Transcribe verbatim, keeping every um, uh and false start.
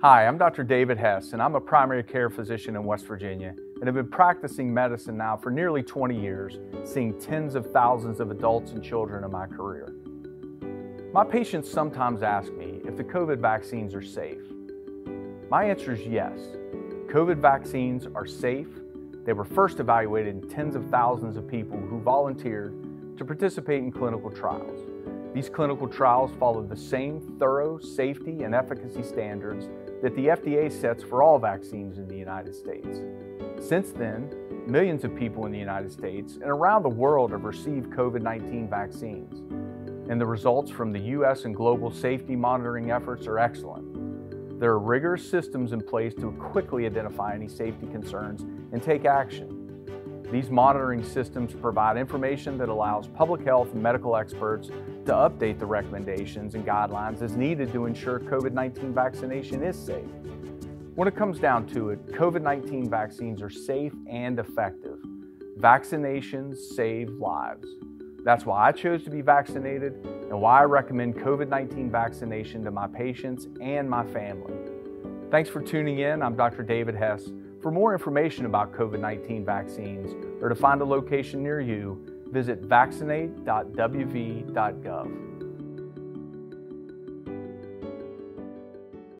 Hi, I'm Doctor David Hess, and I'm a primary care physician in West Virginia, and have been practicing medicine now for nearly twenty years, seeing tens of thousands of adults and children in my career. My patients sometimes ask me if the COVID vaccines are safe. My answer is yes. COVID vaccines are safe. They were first evaluated in tens of thousands of people who volunteered to participate in clinical trials. These clinical trials followed the same thorough safety and efficacy standards that the F D A sets for all vaccines in the United States. Since then, millions of people in the United States and around the world have received COVID nineteen vaccines, and the results from the U S and global safety monitoring efforts are excellent. There are rigorous systems in place to quickly identify any safety concerns and take action. These monitoring systems provide information that allows public health and medical experts to update the recommendations and guidelines as needed to ensure COVID nineteen vaccination is safe. When it comes down to it, COVID nineteen vaccines are safe and effective. Vaccinations save lives. That's why I chose to be vaccinated and why I recommend COVID nineteen vaccination to my patients and my family. Thanks for tuning in. I'm Doctor David Hess. For more information about COVID nineteen vaccines or to find a location near you, visit vaccinate dot w v dot gov.